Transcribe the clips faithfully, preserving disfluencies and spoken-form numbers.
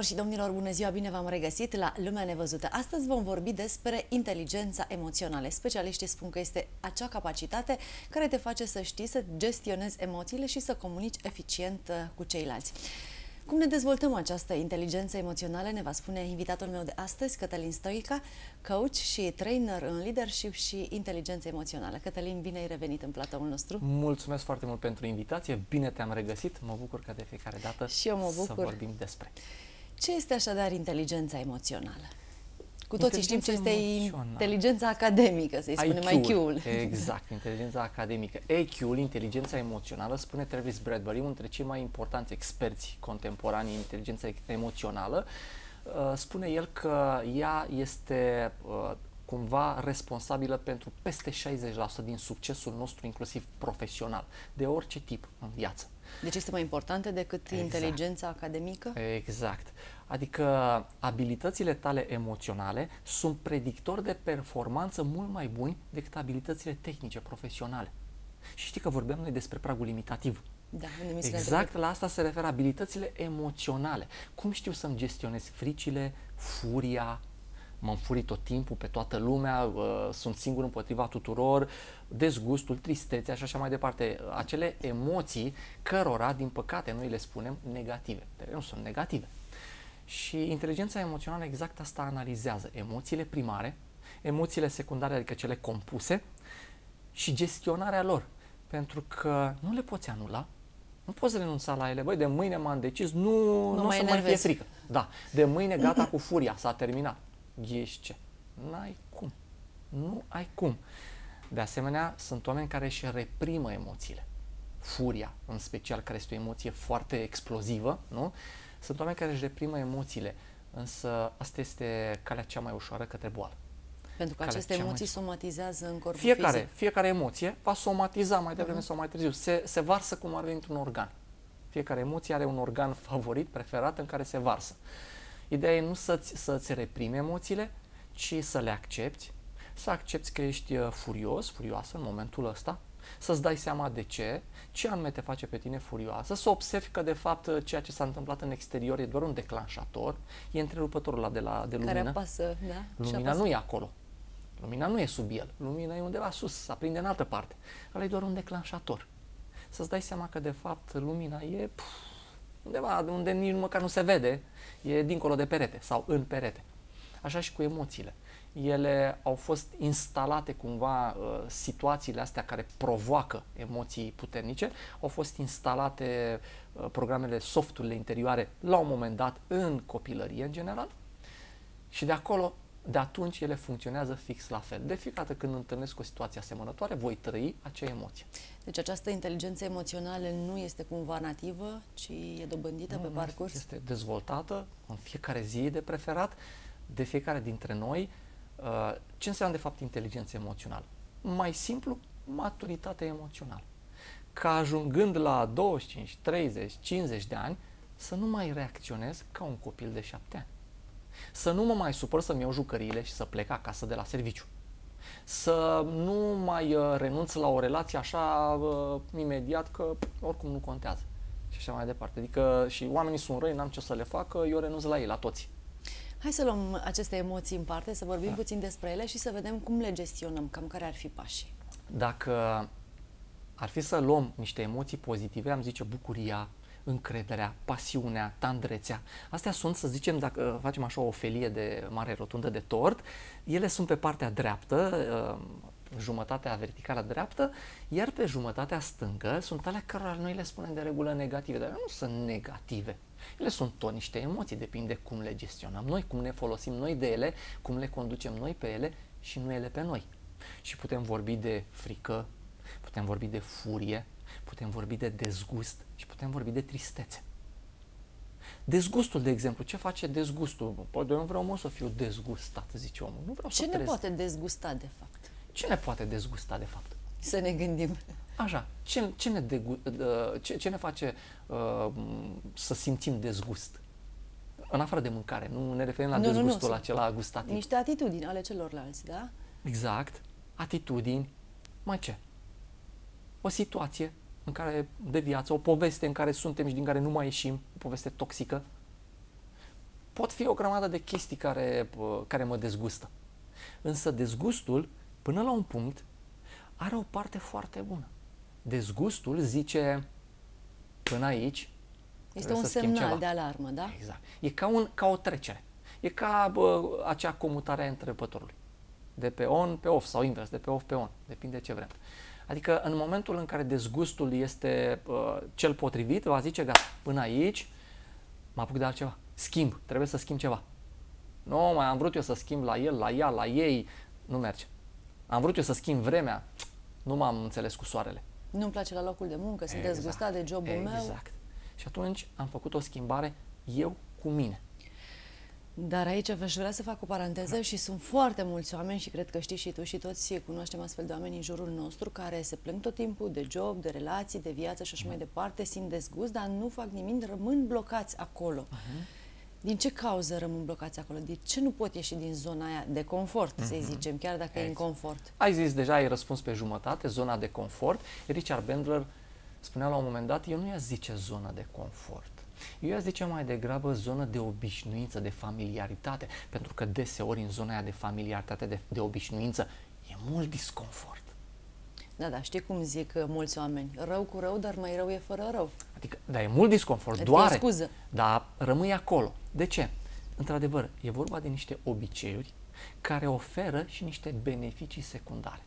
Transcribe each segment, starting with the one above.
Doamnelor și domnilor, bună ziua, bine v-am regăsit la Lumea Nevăzută. Astăzi vom vorbi despre inteligența emoțională. Specialiștii spun că este acea capacitate care te face să știi să gestionezi emoțiile și să comunici eficient cu ceilalți. Cum ne dezvoltăm această inteligență emoțională ne va spune invitatul meu de astăzi, Cătălin Stoica, coach și trainer în leadership și inteligență emoțională. Cătălin, bine ai revenit în platoul nostru. Mulțumesc foarte mult pentru invitație, bine te-am regăsit, mă bucur ca de fiecare dată și eu mă bucur. să vorbim despre. Ce este așadar inteligența emoțională? Cu toții știm ce este emoțională. Inteligența academică, să-i spunem I Q-ul. Exact, inteligența academică. I Q-ul, inteligența emoțională, spune Travis Bradbury, unul dintre cei mai importanți experți contemporani în inteligența emoțională, spune el că ea este cumva responsabilă pentru peste șaizeci la sută din succesul nostru, inclusiv profesional, de orice tip în viață. Deci este mai importantă decât exact. inteligența academică? Exact. Adică abilitățile tale emoționale sunt predictori de performanță mult mai buni decât abilitățile tehnice, profesionale. Și știi că vorbeam noi despre pragul limitativ. Da, exact la asta se referă abilitățile emoționale. Cum știu să-mi gestionez fricile, furia, mă înfurii tot timpul pe toată lumea, uh, sunt singur împotriva tuturor, dezgustul, tristețea și așa mai departe. Acele emoții cărora, din păcate, noi le spunem negative. Dar nu sunt negative. Și inteligența emoțională exact asta analizează. Emoțiile primare, emoțiile secundare, adică cele compuse, și gestionarea lor. Pentru că nu le poți anula, nu poți renunța la ele. Băi, de mâine m-am decis, nu, nu o să mai fie frică. Da, de mâine gata cu furia, s-a terminat. Ghiși ce? N-ai cum. Nu ai cum. De asemenea, sunt oameni care își reprimă emoțiile. Furia, în special, care este o emoție foarte explozivă, nu? Sunt oameni care își reprimă emoțiile, însă asta este calea cea mai ușoară către boală. Pentru că calea aceste emoții mai... somatizează în corpul fiecare, fizic. Fiecare emoție va somatiza mai devreme uh-huh. sau mai târziu. Se, se varsă cum ar veni într-un organ. Fiecare emoție are un organ favorit, preferat, în care se varsă. Ideea e nu să-ți, să-ți reprimi emoțiile, ci să le accepti, să accepti că ești furios, furioasă în momentul ăsta, să-ți dai seama de ce, ce anume te face pe tine furioasă, să observi că de fapt ceea ce s-a întâmplat în exterior e doar un declanșator, e întrerupătorul ăla de, la, de lumină. Care apasă, da? Lumina apasă. nu e acolo, lumina nu e sub el, lumina e undeva sus, se aprinde în altă parte, ăla e doar un declanșator. Să-ți dai seama că de fapt lumina e puf, undeva unde nici măcar nu se vede, e dincolo de perete sau în perete. Așa și cu emoțiile. Ele au fost instalate cumva, uh, situațiile astea care provoacă emoții puternice, au fost instalate uh, programele, softurile interioare la un moment dat în copilărie în general și de acolo, de atunci ele funcționează fix la fel. De fiecare dată când întâlnesc o situație asemănătoare, voi trăi acea emoție. Deci această inteligență emoțională nu este cumva nativă, ci e dobândită nu, pe parcurs? Este dezvoltată în fiecare zi de preferat, de fiecare dintre noi. Ce înseamnă de fapt inteligență emoțională? Mai simplu, maturitate emoțională. Ca ajungând la douăzeci și cinci, treizeci, cincizeci de ani, să nu mai reacționez ca un copil de șapte ani. Să nu mă mai supăr să-mi iau jucăriile și să plec acasă de la serviciu. Să nu mai uh, renunț la o relație așa uh, imediat că pf, oricum nu contează. Și așa mai departe. Adică și oamenii sunt răi, n-am ce să le fac, eu renunț la ei, la toți. Hai să luăm aceste emoții în parte, să vorbim da. puțin despre ele și să vedem cum le gestionăm, cam care ar fi pașii. Dacă ar fi să luăm niște emoții pozitive, am zice bucuria, încrederea, pasiunea, tandrețea. Astea sunt, să zicem, dacă facem așa o felie de mare rotundă de tort, ele sunt pe partea dreaptă, jumătatea verticală dreaptă, iar pe jumătatea stângă sunt alea cărora noi le spunem de regulă negative, dar nu sunt negative. Ele sunt tot niște emoții, depinde cum le gestionăm noi, cum ne folosim noi de ele, cum le conducem noi pe ele și nu ele pe noi. Și putem vorbi de frică, putem vorbi de furie, putem vorbi de dezgust și putem vorbi de tristețe. Dezgustul, de exemplu, ce face dezgustul? Păi, eu nu vreau mă să fiu dezgustat, zice omul. Nu vreau ce să ne trez... poate dezgusta, de fapt? Ce ne poate dezgusta, de fapt? Să ne gândim. Așa, ce, ce, ne, degu... ce, ce ne face uh, să simțim dezgust? În afară de mâncare, nu ne referim la nu, dezgustul nu, nu, acela gustativ. Niște atitudini ale celorlalți, da? Exact, atitudini. Mai ce? O situație în care, de viață, o poveste în care suntem și din care nu mai ieșim, o poveste toxică, pot fi o grămadă de chestii care, care mă dezgustă. Însă dezgustul, până la un punct, are o parte foarte bună. Dezgustul zice, până aici, este un semnal de alarmă, da? Exact. E ca, un, ca o trecere. E ca bă, acea comutare a întrerupătorului. De pe on pe off sau invers, de pe off pe on. Depinde ce vrem. Adică în momentul în care dezgustul este uh, cel potrivit, va zice, gata, până aici mă apuc de altceva. Schimb, trebuie să schimb ceva. Nu, mai am vrut eu să schimb la el, la ea, la ei, nu merge. Am vrut eu să schimb vremea, nu m-am înțeles cu soarele. Nu-mi place la locul de muncă, sunt exact. dezgustat de jobul exact. meu. Exact. Și atunci am făcut o schimbare eu cu mine. Dar aici aș vrea să fac o paranteză da. și sunt foarte mulți oameni și cred că știi și tu și toți cunoaștem astfel de oameni în jurul nostru care se plâng tot timpul de job, de relații, de viață și așa mai departe, simt dezgust, dar nu fac nimic, rămân blocați acolo. Uh-huh. Din ce cauză rămân blocați acolo? De ce nu pot ieși din zona aia de confort, uh-huh. să zicem, chiar dacă exact. e în confort? Ai zis deja, ai răspuns pe jumătate, zona de confort. Richard Bandler spunea la un moment dat, eu nu i-aș zice zona de confort. Eu i-aș zice mai degrabă zonă de obișnuință, de familiaritate, pentru că deseori în zona aia de familiaritate, de, de obișnuință, e mult disconfort. Da, da, știi cum zic mulți oameni, rău cu rău, dar mai rău e fără rău. Adică, da, e mult disconfort, adică doare, scuză. dar rămâi acolo. De ce? Într-adevăr, e vorba de niște obiceiuri care oferă și niște beneficii secundare.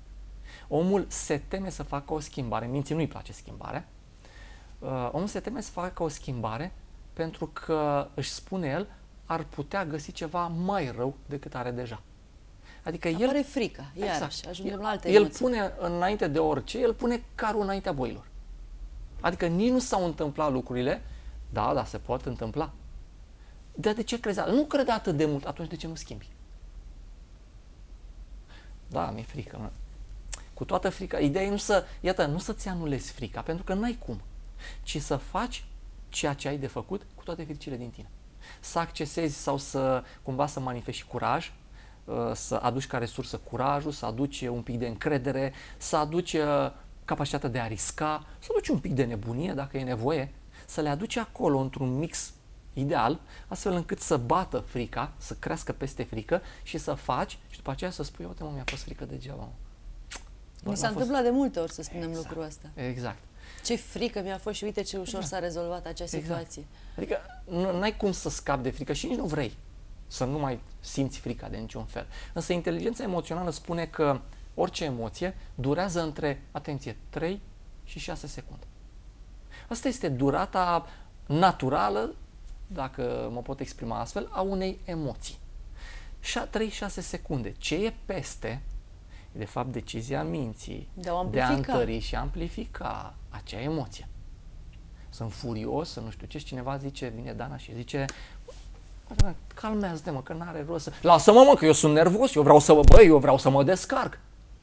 Omul se teme să facă o schimbare, minții nu-i place schimbarea, uh, omul se teme să facă o schimbare pentru că, își spune el, ar putea găsi ceva mai rău decât are deja. Adică apare el, frica, iarăși, exact, ajungem la alte el emoții. pune înainte de orice, el pune carul înaintea boilor. Adică nici nu s-au întâmplat lucrurile, da, da, se pot întâmpla. Dar de ce crezi? Nu crede atât de mult, atunci de ce nu schimbi? Da, mi-e frică. Mă. Cu toată frica, ideea e nu să, iată, nu să-ți anulezi frica, pentru că n-ai cum, ci să faci ceea ce ai de făcut cu toate fricile din tine. Să accesezi sau să, cumva, să manifesti curaj, să aduci ca resursă curajul, să aduci un pic de încredere, să aduci capacitatea de a risca, să aduci un pic de nebunie dacă e nevoie, să le aduci acolo într-un mix ideal, astfel încât să bată frica, să crească peste frică și să faci și după aceea să spui, uite mă, mi-a fost frică degeaba. Mă. Mi s-a întâmplat fost... de multe ori să spunem exact. lucrul ăsta. Exact. Ce frică mi-a fost și uite ce ușor exact. s-a rezolvat acea situație. Exact. Adică nu ai cum să scapi de frică și nici nu vrei să nu mai simți frica de niciun fel. Însă inteligența emoțională spune că orice emoție durează între, atenție, trei și șase secunde. Asta este durata naturală, dacă mă pot exprima astfel, a unei emoții. trei șase secunde. Ce e peste e de fapt decizia minții de a, de a întări și amplifica acea emoție. Sunt furios, să nu știu ce, și cineva zice, vine Dana și zice, calmează-te, mă, că n-are rost să... Lasă-mă, mă, că eu sunt nervos, eu vreau să mă, băi, eu vreau să mă descarc.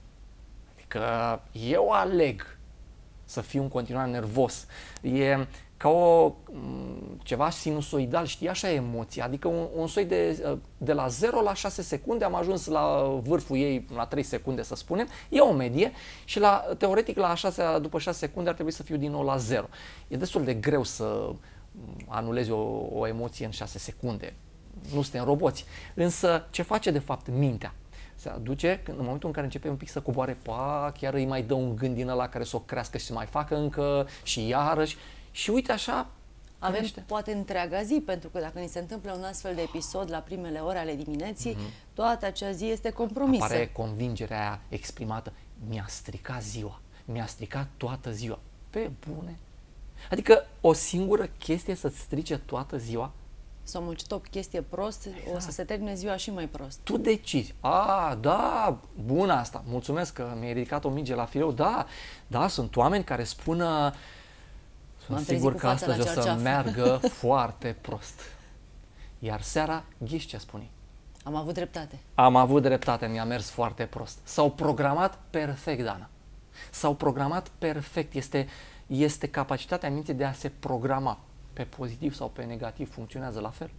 Adică eu aleg să fiu în continuare nervos. E ca o, ceva sinusoidal, știi, așa e emoția, adică un, un soi de, de la zero la șase secunde, am ajuns la vârful ei la trei secunde, să spunem, e o medie și la, teoretic la șase, după șase secunde ar trebui să fiu din nou la zero. E destul de greu să anulezi o, o emoție în șase secunde, nu suntem roboți, însă ce face de fapt mintea? Se aduce când, în momentul în care începe un pic să coboare, pa, chiar îi mai dă un gând din ăla care să o crească și să mai facă încă și iarăși. Și uite așa, avem crește. Poate întreaga zi, pentru că dacă ni se întâmplă un astfel de episod la primele ore ale dimineții, mm-hmm. toată acea zi este compromisă. Apare convingerea aia exprimată, mi-a stricat ziua, mi-a stricat toată ziua. Pe bune. Adică o singură chestie să-ți strice toată ziua? S-a muncit o chestie prost, exact. O să se termine ziua și mai prost. Tu decizi. A, da, bună asta. Mulțumesc că mi-ai ridicat o minge la fileu. Da, da, sunt oameni care spun, sunt sigur că astăzi o să meargă foarte prost. Iar seara, ghiși ce spune? Am avut dreptate. Am avut dreptate, mi-a mers foarte prost. S-au programat perfect, Dana. S-au programat perfect. Este, este capacitatea minții de a se programa. Pe pozitiv sau pe negativ funcționează la fel.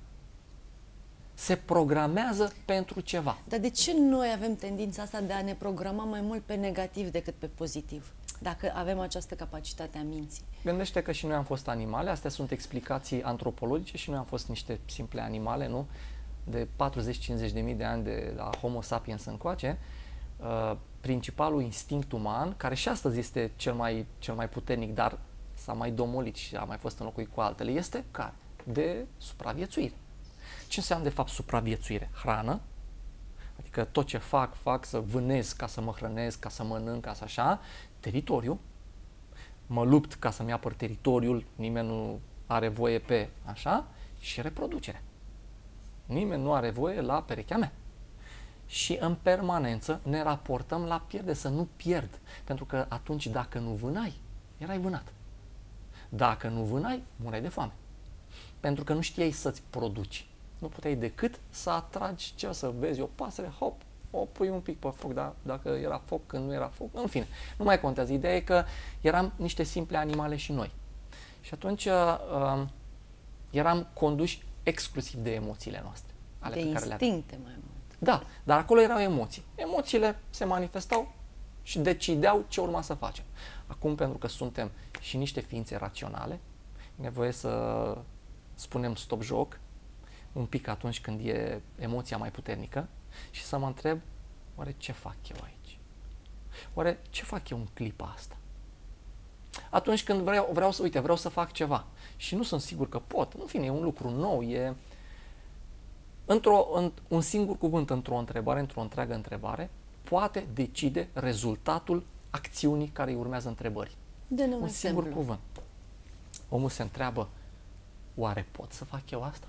Se programează pentru ceva. Dar de ce noi avem tendința asta de a ne programa mai mult pe negativ decât pe pozitiv? dacă avem această capacitate a minții. Gândește că și noi am fost animale, astea sunt explicații antropologice și noi am fost niște simple animale, nu? De patruzeci cincizeci de mii de ani de la Homo sapiens încoace, uh, principalul instinct uman, care și astăzi este cel mai, cel mai puternic, dar s-a mai domolit și a mai fost înlocuit cu altele, este care? De supraviețuire. Ce înseamnă de fapt supraviețuire? Hrană, adică tot ce fac, fac să vânez ca să mă hrănesc, ca să mănânc, ca să așa, teritoriu, mă lupt ca să-mi apăr teritoriul, nimeni nu are voie pe așa, și reproducere. Nimeni nu are voie la perechea mea. Și în permanență ne raportăm la pierde, să nu pierd. Pentru că atunci dacă nu vânai, erai vânat. Dacă nu vânai, mureai de foame. Pentru că nu știai să-ți produci. Nu puteai decât să atragi ce, să vezi o pasăre, hop, o pui un pic pe foc, dar dacă era foc, când nu era foc, în fine, nu mai contează. Ideea e că eram niște simple animale și noi. Și atunci uh, eram conduși exclusiv de emoțiile noastre. Ale de pe care instincte le mai mult. Da, dar acolo erau emoții. Emoțiile se manifestau și decideau ce urma să facem. Acum, pentru că suntem și niște ființe raționale, e nevoie să spunem stop joc un pic atunci când e emoția mai puternică și să mă întreb, oare ce fac eu aici? Oare ce fac eu în clipa asta? Atunci când vreau, vreau să, uite, vreau să fac ceva și nu sunt sigur că pot, în fine, e un lucru nou, e într-o, în, un singur cuvânt într-o întrebare, într-o întreagă întrebare, poate decide rezultatul acțiunii care îi urmează întrebării. Dă-ne un, un exemplu. singur cuvânt. Omul se întreabă, oare pot să fac eu asta?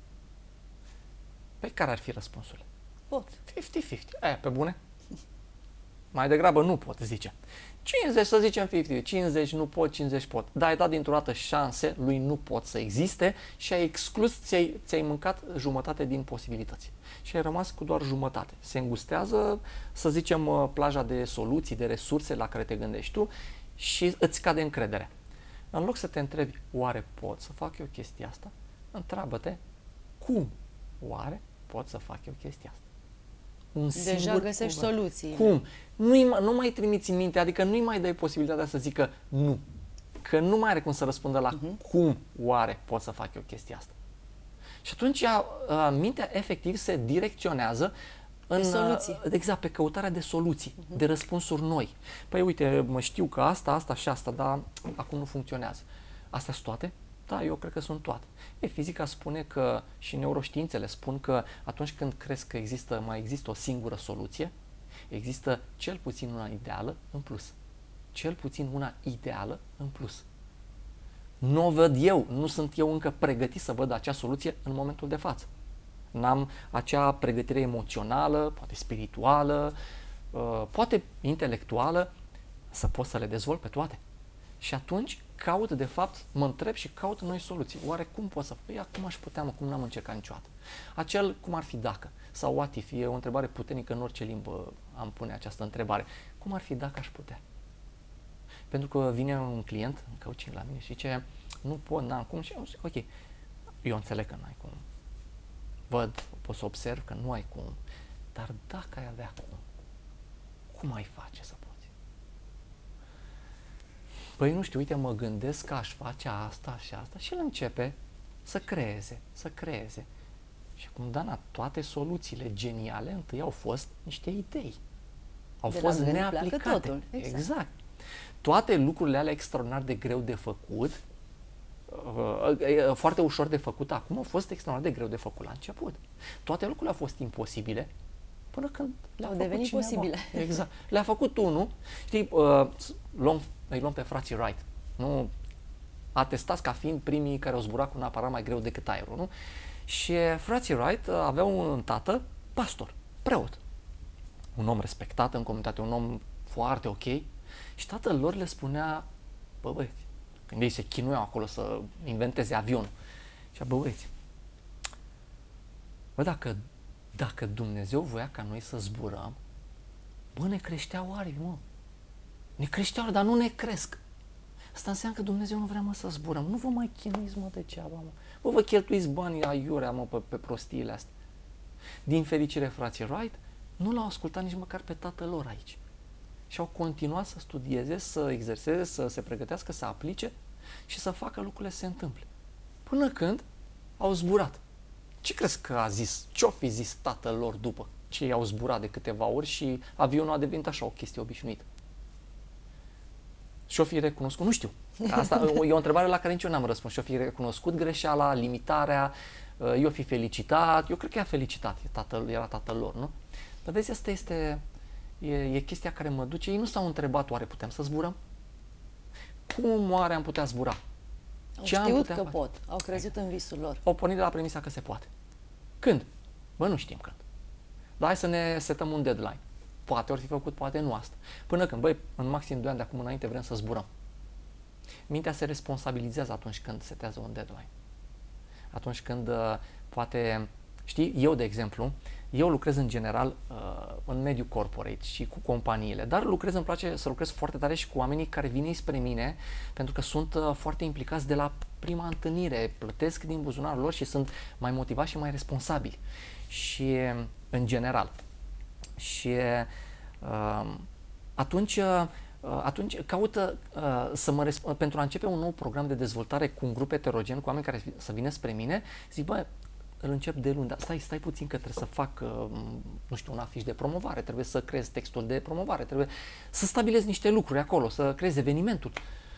Pe care ar fi răspunsul? Pot. cincizeci cincizeci. Aia, pe bune? Mai degrabă nu pot, zice. cincizeci, să zicem cincizeci, cincizeci nu pot, cincizeci pot. Dar ai dat dintr-o dată șanse lui nu pot să existe și ai exclus, ți-ai, ți-ai mâncat jumătate din posibilități. Și ai rămas cu doar jumătate. Se îngustează, să zicem, plaja de soluții, de resurse la care te gândești tu și îți scade încrederea. În loc să te întrebi, oare pot să fac eu chestia asta? Întreabă-te, cum oare pot să fac eu chestia asta? Un Deja găsești cuvânt. soluții. Cum? Nu-i, nu mai trimiți în minte, adică nu-i mai dai posibilitatea să zică nu. Că nu mai are cum să răspundă la uh-huh. cum oare pot să fac eu chestia asta. Și atunci a, a, mintea efectiv se direcționează în, soluții. Exact, pe căutarea de soluții, uh-huh. de răspunsuri noi. Păi uite, mă știu că asta, asta și asta, dar acum nu funcționează. Astea sunt toate? Da, eu cred că sunt toate. E, fizica spune că și neuroștiințele spun că atunci când crezi că există, mai există o singură soluție, există cel puțin una ideală în plus. Cel puțin una ideală în plus. Nu o văd eu, nu sunt eu încă pregătit să văd acea soluție în momentul de față. N-am acea pregătire emoțională, poate spirituală, poate intelectuală, să pot să le dezvolt pe toate. Și atunci caut, de fapt, mă întreb și caut noi soluții. Oare cum pot să fac? Ia, cum aș putea, mă, cum n-am încercat niciodată? Acel cum ar fi dacă? Sau what if? E o întrebare puternică, în orice limbă am pune această întrebare. Cum ar fi dacă aș putea? Pentru că vine un client în coaching la mine și zice, nu pot, n-am cum. Și eu zic, ok, eu înțeleg că n-ai cum. Văd, pot să observ că nu ai cum. Dar dacă ai avea cum, cum ai face să poți? Păi nu știu, uite, mă gândesc că aș face asta și asta și el începe să creeze, să creeze. Și cum, Dana, toate soluțiile geniale întâi au fost niște idei. Au de fost la neaplicate. Totul. Exact. exact. Toate lucrurile alea extraordinar de greu de făcut, foarte ușor de făcut acum, au fost extraordinar de greu de făcut la început. Toate lucrurile au fost imposibile până când le-a au făcut devenit cineva. posibile. Exact. Le-a făcut unul. Știi, uh, luăm, îi luăm pe frații Wright. Nu? Atestați ca fiind primii care au zburat cu un aparat mai greu decât aerul. Nu? Și frații Wright uh, aveau un tată pastor, preot. Un om respectat în comunitate, un om foarte ok. Și tatăl lor le spunea, bă băieți, când ei se chinuiau acolo să inventeze avionul. Și bă băieți, bă, dacă, dacă Dumnezeu voia ca noi să zburăm, bă, ne creșteau aripi, mă. Ne creșteau, dar nu ne cresc. Asta înseamnă că Dumnezeu nu vrea, mă, să zburăm. Nu vă mai chinuiți, mă, degeaba, mă. Bă, vă cheltuiți banii aiurea, mă, pe, pe prostiile astea. Din fericire, frații Wright nu l-au ascultat nici măcar pe tatăl lor aici. și au continuat să studieze, să exerseze, să se pregătească, să aplice și să facă lucrurile să se întâmple. Până când au zburat. Ce crezi că a zis? Ce-o fi zis tatăl lor după ce i-au zburat de câteva ori și avionul a devenit așa o chestie obișnuită? Și-o fi recunoscut? Nu știu. Asta e o întrebare la care nici eu n-am răspuns. Și-o fi recunoscut greșeala, limitarea, i-o fi felicitat. Eu cred că i-a felicitat, tatăl, era tatăl lor, nu? Dar vezi, asta este e, e chestia care mă duce. Ei nu s-au întrebat, oare putem să zburăm? Cum oare am putea zbura? Au Ce am știut putea că face? pot, au crezut în visul lor. Au pornit de la premisa că se poate. Când? Bă, nu știm când. Dar hai să ne setăm un deadline. Poate ori fi făcut, poate nu asta. Până când, băi, în maxim doi ani de acum înainte vrem să zburăm. Mintea se responsabilizează atunci când setează un deadline. Atunci când, uh, poate, știi, eu, de exemplu, eu lucrez în general uh, în mediul corporate și cu companiile, dar lucrez, îmi place să lucrez foarte tare și cu oamenii care vin spre mine pentru că sunt uh, foarte implicați de la prima întâlnire, plătesc din buzunarul lor și sunt mai motivați și mai responsabili. Și, în general. Și uh, atunci, uh, atunci caută uh, să mă resp- pentru a începe un nou program de dezvoltare cu un grup heterogen, cu oameni care să vină spre mine, zic, bă, îl încep de luni, dar stai, stai puțin că trebuie să fac, uh, nu știu, un afiș de promovare, trebuie să creez textul de promovare, trebuie să stabilez niște lucruri acolo, să creez evenimentul.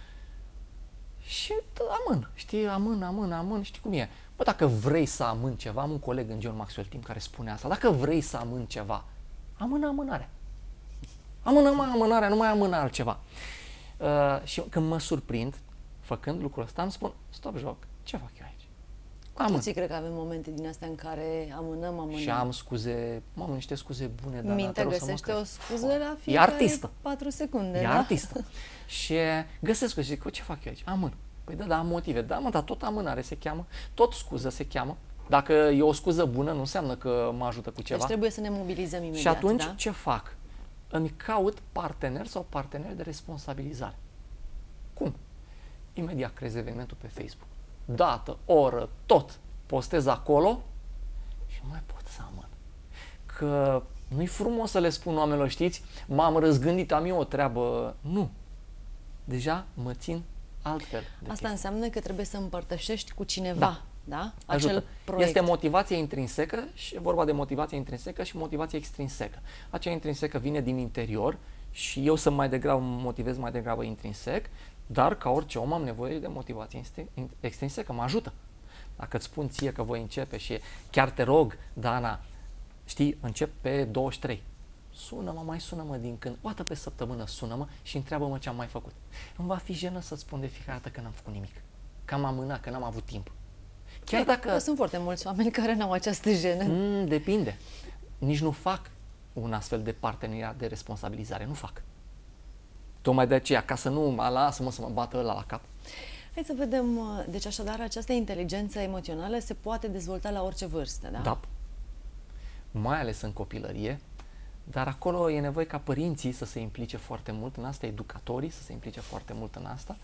Și amân, știi, amân, amân, amân, știi cum e. Bă, dacă vrei să amân ceva, am un coleg în John Maxwell Team care spune asta, dacă vrei să amân ceva, amână amânarea. Amână mai amânarea, nu mai amână altceva. Uh, și când mă surprind, făcând lucrul ăsta, îmi spun, stop joc, ce fac eu aici? Amân. Toți cred că avem momente din astea în care amânăm, amânăm. Și am scuze, am niște scuze bune, dar mintea găsește o scuză la fiecare patru secunde. E da? artistă. Și găsesc o și zic, ce fac eu aici? Amân. Păi da, da, am motive. Da, mă, dar tot amânare se cheamă, tot scuză se cheamă. Dacă e o scuză bună, nu înseamnă că mă ajută cu ceva. Deci trebuie să ne mobilizăm imediat. Și atunci da? ce fac? Îmi caut partener sau parteneri de responsabilizare. Cum? Imediat creez evenimentul pe Facebook. Dată, oră, tot. Postez acolo și nu mai pot să amân. Că nu-i frumos să le spun oamenilor, știți, m-am răzgândit, am eu o treabă. Nu. Deja mă țin altfel. De Asta chestii. înseamnă că trebuie să împărtășești cu cineva. Da. Da? Ajută. Acel proiect. Este motivație intrinsecă și e vorba de motivație intrinsecă și motivație extrinsecă. Acea intrinsecă vine din interior și eu să mai degrabă motivez mai degrabă intrinsec, dar ca orice om am nevoie de motivație extrinsecă, mă ajută. Dacă îți spun ție că voi începe și chiar te rog, Dana, știi, încep pe douăzeci și trei. Sună-mă, mai sună-mă din când, o dată pe săptămână sună-mă și întreabă-mă ce am mai făcut. Îmi va fi jenă să spun de fiecare dată că n-am făcut nimic, că am amânat, că n-am avut timp. Chiar dacă... Sunt foarte mulți oameni care n-au această jenă. Mm, depinde. Nici nu fac un astfel de parteneriat de responsabilizare. Nu fac. Tocmai de aceea, ca să nu mă lasă-mă să mă bată ăla la cap. Hai să vedem. Deci așadar, această inteligență emoțională se poate dezvolta la orice vârstă, da? Da. Mai ales în copilărie. Dar acolo e nevoie ca părinții să se implice foarte mult în asta, educatorii să se implice foarte mult în asta.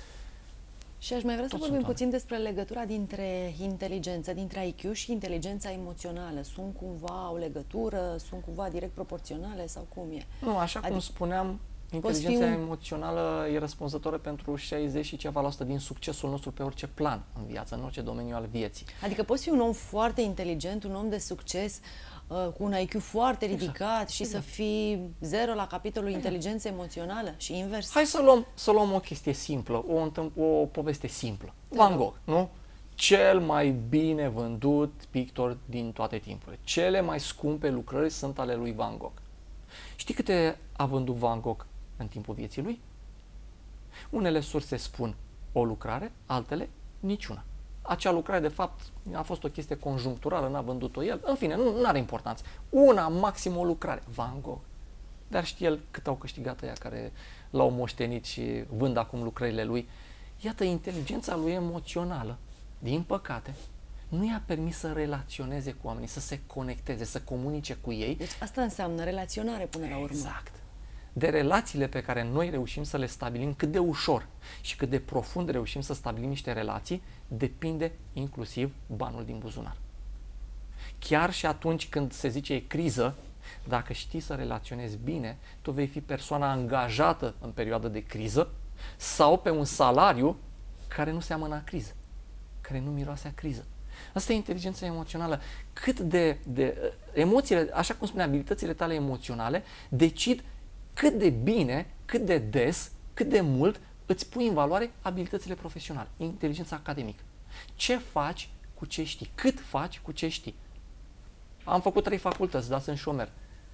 Și aș mai vrea Tot să vorbim sunt puțin despre legătura dintre inteligență, dintre I Q și inteligența emoțională. Sunt cumva o legătură, sunt cumva direct proporționale sau cum e? Nu, așa adică cum spuneam, inteligența un... emoțională e răspunzătoare pentru șaizeci și ceva la sută din succesul nostru pe orice plan în viață, în orice domeniu al vieții. Adică poți fi un om foarte inteligent, un om de succes, uh, cu un I Q foarte ridicat exact. și exact. să fii zero la capitolul exact. inteligență emoțională și invers. Hai să luăm, să luăm o chestie simplă, o, o poveste simplă. Van Gogh, nu? Cel mai bine vândut pictor din toate timpurile. Cele mai scumpe lucrări sunt ale lui Van Gogh. Știi câte a vândut Van Gogh în timpul vieții lui? Unele surse spun o lucrare, altele niciuna. Acea lucrare, de fapt, a fost o chestie conjuncturală, n-a vândut-o el. În fine, nu are importanță. Una, maxim o lucrare. Van Gogh. Dar știe el cât au câștigat ăia care l-au moștenit și vând acum lucrările lui. Iată, inteligența lui emoțională, din păcate, nu i-a permis să relaționeze cu oamenii, să se conecteze, să comunice cu ei. Deci asta înseamnă relaționare până la urmă. Exact. De relațiile pe care noi reușim să le stabilim, cât de ușor și cât de profund reușim să stabilim niște relații, depinde inclusiv banul din buzunar. Chiar și atunci când se zice e criză Dacă știi să relaționezi bine, tu vei fi persoana angajată în perioadă de criză sau pe un salariu care nu seamănă a criză, care nu miroase a criză. Asta e inteligența emoțională. Cât de, de emoțiile, așa cum spune, abilitățile tale emoționale decid cât de bine, cât de des, cât de mult îți pui în valoare abilitățile profesionale, inteligența academică. Ce faci cu ce știi? Cât faci cu ce știi? Am făcut trei facultăți, dar sunt șomer.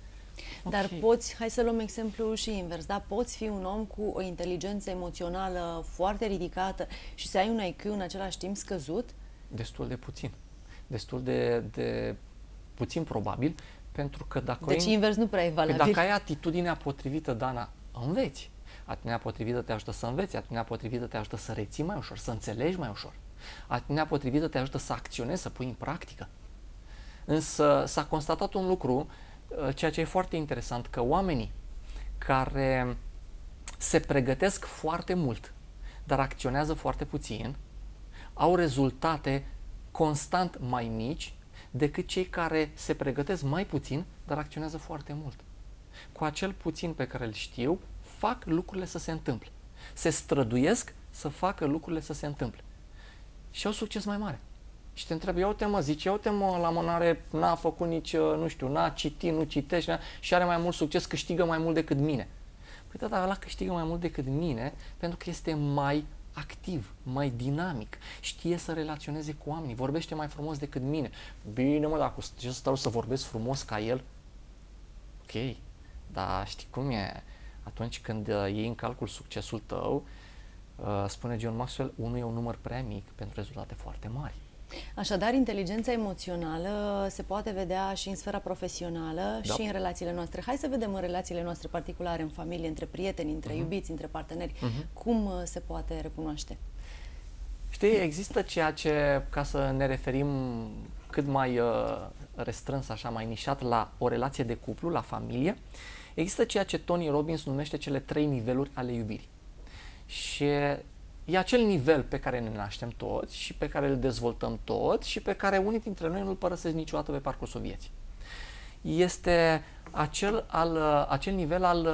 Dar Okay. poți, hai să luăm exemplul și invers, da? Poți fi un om cu o inteligență emoțională foarte ridicată și să ai un I Q în același timp scăzut? Destul de puțin. Destul de, de puțin probabil, pentru că dacă... Deci ai, invers nu prea e valabil. dacă ai atitudinea potrivită, Dana, înveți. Atitudinea potrivită te ajută să înveți, atitudinea potrivită te ajută să reții mai ușor, să înțelegi mai ușor. Atitudinea potrivită te ajută să acționezi, să pui în practică. Însă s-a constatat un lucru, ceea ce e foarte interesant, că oamenii care se pregătesc foarte mult, dar acționează foarte puțin, au rezultate constant mai mici decât cei care se pregătesc mai puțin, dar acționează foarte mult. Cu acel puțin pe care îl știu, fac lucrurile să se întâmple. Se străduiesc să facă lucrurile să se întâmple. Și au succes mai mare. Și te întrebi, ia uite mă, zici, ia uite mă, la mânare n-a făcut nici, nu știu, n-a citit, nu citește și are mai mult succes, câștigă mai mult decât mine. Păi da, dar ăla câștigă mai mult decât mine pentru că este mai activ, mai dinamic, știe să relaționeze cu oamenii, vorbește mai frumos decât mine. Bine mă, dacă ce să stau să vorbesc frumos ca el? Ok, dar știi cum e? Atunci când uh, iei în calcul succesul tău, uh, spune John Maxwell, unul e un număr prea mic pentru rezultate foarte mari. Așadar, inteligența emoțională se poate vedea și în sfera profesională, da, și în relațiile noastre. Hai să vedem în relațiile noastre particulare, în familie, între prieteni, între uh-huh. iubiți, între parteneri, uh-huh. cum se poate recunoaște. Știi, există ceea ce, ca să ne referim cât mai uh, restrâns, așa, mai nișat la o relație de cuplu, la familie, există ceea ce Tony Robbins numește cele trei niveluri ale iubirii. Și e acel nivel pe care ne naștem toți și pe care îl dezvoltăm toți și pe care unii dintre noi nu-l părăsesc niciodată pe parcursul vieții. Este acel, al, acel nivel al,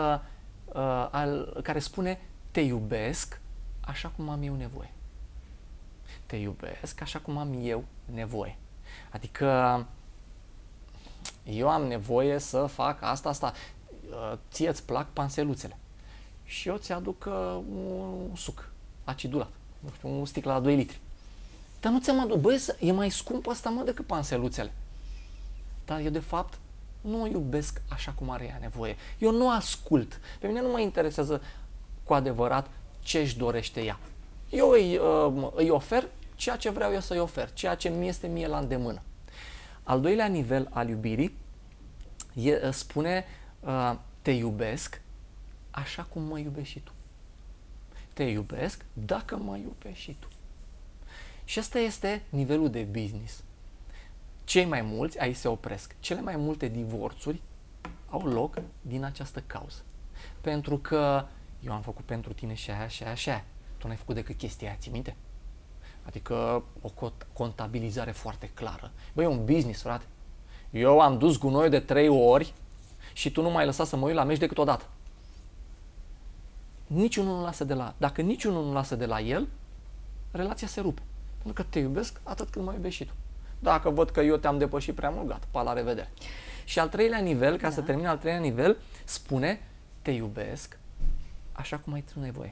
al, care spune te iubesc așa cum am eu nevoie. Te iubesc așa cum am eu nevoie. Adică eu am nevoie să fac asta, asta. Ție îți plac panseluțele și eu ți-aduc un suc acidulat, nu știu, un sticlă la doi litri. Dar nu ți-am adus, băi, e mai scump asta, mă, decât panseluțele. Dar eu, de fapt, nu o iubesc așa cum are ea nevoie. Eu nu ascult. Pe mine nu mă interesează cu adevărat ce își dorește ea. Eu îi, uh, îi ofer ceea ce vreau eu să-i ofer, ceea ce mi este mie la îndemână. Al doilea nivel al iubirii e, spune uh, te iubesc așa cum mă iubești și tu. Te iubesc dacă mă iubești și tu. Și ăsta este nivelul de business. Cei mai mulți aici se opresc. Cele mai multe divorțuri au loc din această cauză. Pentru că eu am făcut pentru tine și aia și aia și aia. Tu n-ai făcut decât chestia aia, ții minte? Adică o contabilizare foarte clară. Băi, e un business, frate. Eu am dus gunoiul de trei ori și tu nu m-ai lăsat să mă uit la meci decât o dată. Niciunul nu lasă de la... Dacă niciunul nu lasă de la el, relația se rupe. Pentru că te iubesc atât cât mă iubești și tu. Dacă văd că eu te-am depășit prea mult, gata, pa, la revedere. Și al treilea nivel, ca da. să termin al treilea nivel, spune te iubesc așa cum ai tu nevoie.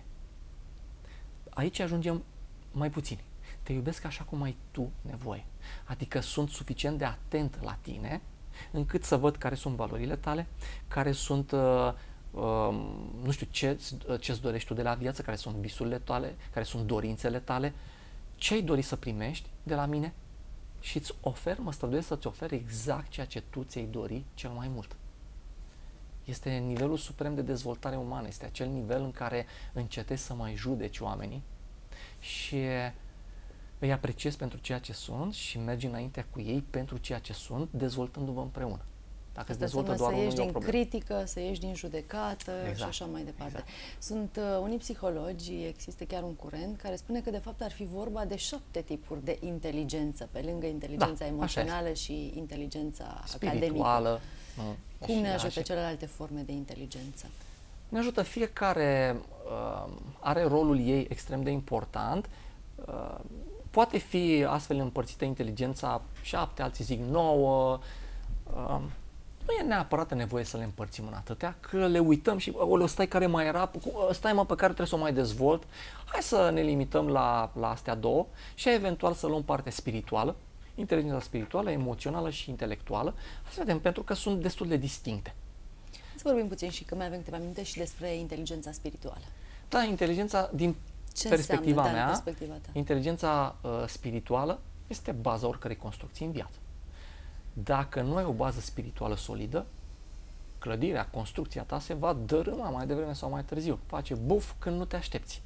Aici ajungem mai puțini. Te iubesc așa cum ai tu nevoie. Adică sunt suficient de atent la tine încât să văd care sunt valorile tale, care sunt, uh, uh, nu știu, ce, ce-ți dorești tu de la viață, care sunt visurile tale, care sunt dorințele tale, ce ai dori să primești de la mine și îți ofer, mă străduiesc să-ți ofer exact ceea ce tu ți-ai dori cel mai mult. Este nivelul suprem de dezvoltare umană, este acel nivel în care încetezi să mai judeci oamenii și îi apreciezi pentru ceea ce sunt și mergi înaintea cu ei pentru ceea ce sunt, dezvoltându-vă împreună. Dacă Asta îți dezvoltă înseamnă doar să unul, ieși e o din problemă. critică, să ieși din judecată Exact. și așa mai departe. Exact. Sunt uh, unii psihologi, există chiar un curent, care spune că de fapt ar fi vorba de șapte tipuri de inteligență, pe lângă inteligența Da, emoțională și inteligența spirituală. academică. Nu, Cum și ne da, ajută și- celelalte forme de inteligență? Ne ajută fiecare, uh, are rolul ei extrem de important. Uh, poate fi astfel împărțită inteligența șapte, alții zic nouă. Uh, nu e neapărat nevoie să le împărțim în atâtea, că le uităm și, oleu, stai care mai era, stai mă pe care trebuie să o mai dezvolt. Hai să ne limităm la, la astea două și eventual să luăm partea spirituală, inteligența spirituală, emoțională și intelectuală. Să vedem, pentru că sunt destul de distincte. Să vorbim puțin și că mai avem câteva minute și despre inteligența spirituală. Da, inteligența, din Ce perspectiva înseamnă, da, mea, din perspectiva ta? inteligența uh, spirituală este baza oricărei construcții în viață. Dacă nu ai o bază spirituală solidă, clădirea, construcția ta se va dărâma mai devreme sau mai târziu. Face buf când nu te aștepți.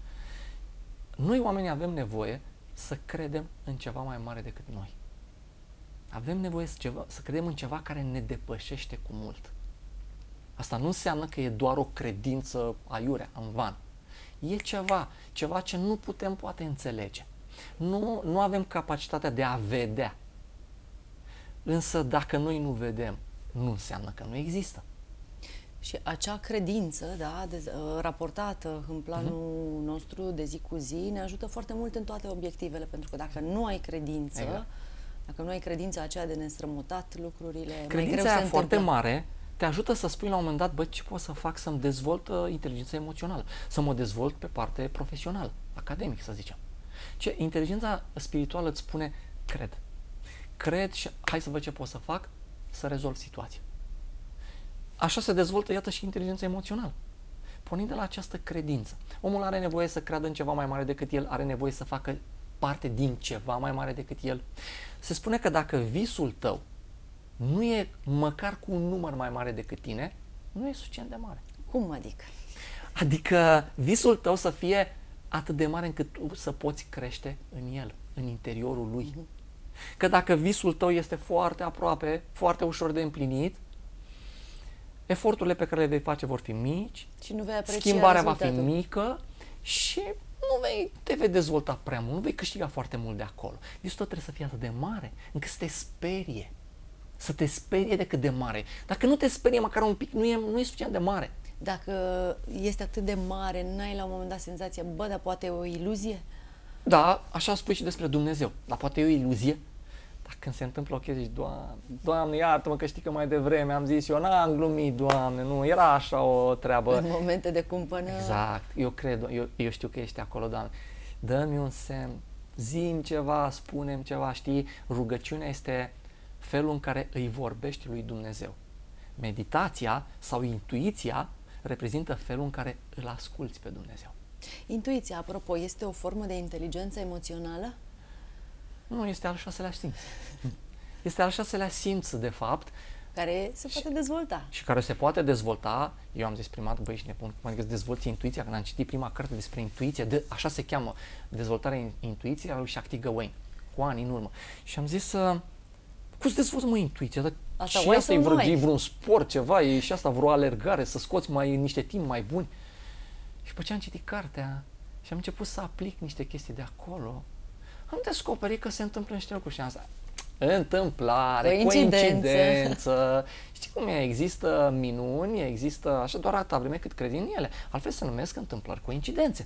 Noi oamenii avem nevoie să credem în ceva mai mare decât noi. Avem nevoie să, ceva, să credem în ceva care ne depășește cu mult. Asta nu înseamnă că e doar o credință aiurea, în van. E ceva, ceva ce nu putem poate înțelege. Nu, nu avem capacitatea de a vedea. Însă dacă noi nu vedem, nu înseamnă că nu există. Și acea credință, da, de, uh, raportată în planul uh-huh. nostru de zi cu zi, ne ajută foarte mult în toate obiectivele, pentru că dacă nu ai credință, Exact. dacă nu ai credința aceea de nestrămutat lucrurile, mai Credința greu se aia foarte întâmplă. mare te ajută să spui la un moment dat, bă, ce pot să fac să-mi dezvolt uh, inteligența emoțională, să mă dezvolt pe parte profesională, academic, să zicem. Ce inteligența spirituală îți spune, cred. Cred și hai să văd ce pot să fac să rezolv situația. Așa se dezvoltă, iată, și inteligența emoțională. Pornind de la această credință. Omul are nevoie să creadă în ceva mai mare decât el, are nevoie să facă parte din ceva mai mare decât el. Se spune că dacă visul tău nu e măcar cu un număr mai mare decât tine, nu e suficient de mare. Cum adică? Adică visul tău să fie atât de mare încât tu să poți crește în el, în interiorul lui. Uh-huh. Că dacă visul tău este foarte aproape, foarte ușor de împlinit, eforturile pe care le vei face vor fi mici, și nu vei aprecia schimbarea va fi rezultatul. mică și nu vei, te vei dezvolta prea mult, nu vei câștiga foarte mult de acolo. Visul tău trebuie să fie atât de mare încât să te sperie. Să te sperie de cât de mare. Dacă nu te sperie măcar un pic, nu e, nu e suficient de mare. Dacă este atât de mare, n-ai la un moment dat senzația, bă, dar poate e o iluzie? Da, așa spui și despre Dumnezeu. Dar poate e o iluzie. Dar când se întâmplă o chestie, zici, Doamne, Doamne, iartă-mă că știi că mai devreme am zis, eu n-am glumit, Doamne, nu, era așa o treabă. În momente de cumpănă. Exact, eu cred, eu, eu știu că ești acolo, Doamne. Dă-mi un semn, zi-mi ceva, spune-mi ceva, știi? Rugăciunea este felul în care îi vorbești lui Dumnezeu. Meditația sau intuiția reprezintă felul în care îl asculți pe Dumnezeu. Intuiția, apropo, este o formă de inteligență emoțională? Nu, este al șaselea simț. Este al șaselea simț, de fapt. Care se poate dezvolta. Și care se poate dezvolta. Eu am zis prima dată, băi, ești nebun, cum adică să dezvolți intuiția? Când am citit prima carte despre intuiție, de, așa se cheamă, Dezvoltarea intuiției, a lui Shakti Gawain, cu ani în urmă. Și am zis, uh, cum să dezvolți, mă, intuiția? Dar Asta și o ai asta e sau nu vreo, ai? e vreun sport, ceva, e și asta vreo alergare, să scoți mai niște timp mai buni. Și după ce am citit cartea și am început să aplic niște chestii de acolo, am descoperit că se întâmplă niște lucruri și am zis, întâmplare, Coincidență. coincidență. Știi cum e? Există minuni, există așa doar atâta vreme cât crezi în ele. Altfel se numesc întâmplări, coincidențe.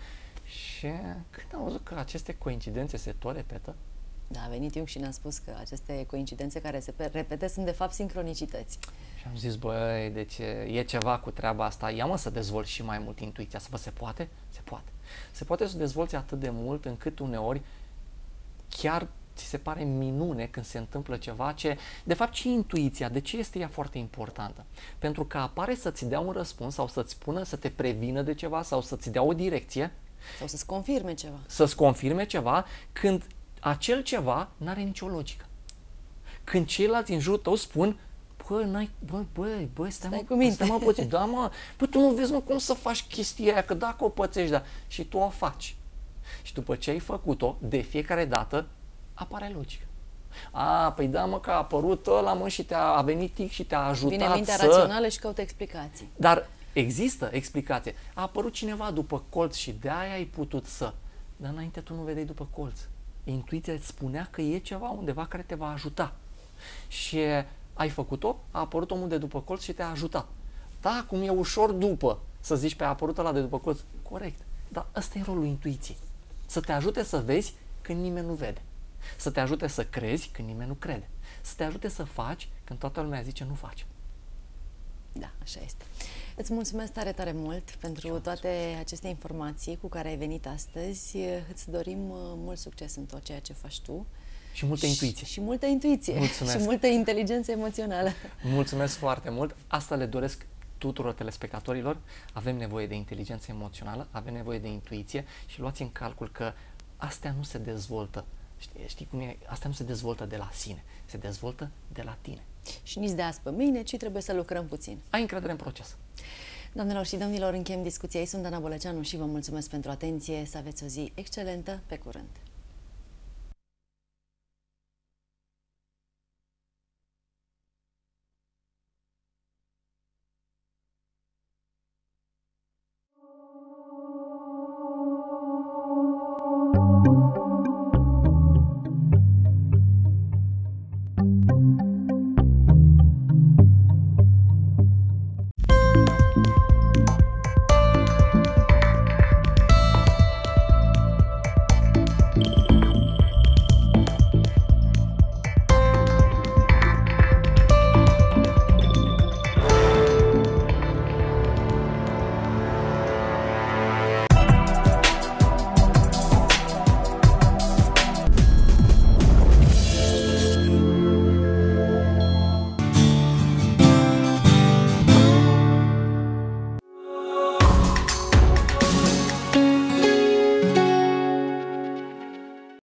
Și când am văzut că aceste coincidențe se tot repetă, Da, a venit Jung și ne-a spus că aceste coincidențe care se repete sunt de fapt sincronicități. și am zis, băi, deci e ceva cu treaba asta, ia mă să dezvolt și mai mult intuiția, să vă se poate? Se poate. Se poate să dezvolți atât de mult încât uneori chiar ți se pare minune când se întâmplă ceva ce, de fapt, și intuiția, de ce este ea foarte importantă? Pentru că apare să-ți dea un răspuns sau să-ți spună, să te prevină de ceva sau să-ți dea o direcție, Sau să-ți confirme ceva. să-ți confirme ceva, când acel ceva n-are nicio logică. Când ceilalți în jurul tău spun, bă, n-ai, bă, bă, bă, stai, Stai mă, cu minte. stai mă puțin, da, mă, bă, tu nu vezi, mă, cum să faci chestia aia, că dacă o pățești, da, și tu o faci. Și după ce ai făcut-o, de fiecare dată, apare logică. A, păi da, mă, că a apărut ăla, mă, și te-a a venit tic și te-a ajutat Vine mintea să... rațională și caută explicații. Dar există explicație. A apărut cineva după colț și de-aia ai putut să... Dar înainte tu nu vedeai după colț. Intuiția îți spunea că e ceva undeva care te va ajuta. Și ai făcut-o, a apărut omul de după colț și te-a ajutat. Da, cum e ușor după să zici pe a apărut ăla de după colț. Corect. Dar ăsta e rolul intuiției. Să te ajute să vezi când nimeni nu vede. Să te ajute să crezi când nimeni nu crede. Să te ajute să faci când toată lumea zice nu faci. Da, așa este. Îți mulțumesc tare, tare mult pentru toate aceste informații cu care ai venit astăzi. Îți dorim mult succes în tot ceea ce faci tu. Și multă intuiție. Și, și multă intuiție. Mulțumesc. Și multă inteligență emoțională. Mulțumesc foarte mult. Asta le doresc tuturor telespectatorilor. Avem nevoie de inteligență emoțională, avem nevoie de intuiție și luați în calcul că astea nu se dezvoltă. Știi, știi cum e? Astea nu se dezvoltă de la sine. Se dezvoltă de la tine. Și nici de azi pe mâine, ci trebuie să lucrăm puțin. Ai încredere în proces. Doamnelor și domnilor, încheiem discuția. Ei sunt Dana Boleceanu și vă mulțumesc pentru atenție. Să aveți o zi excelentă. Pe curând!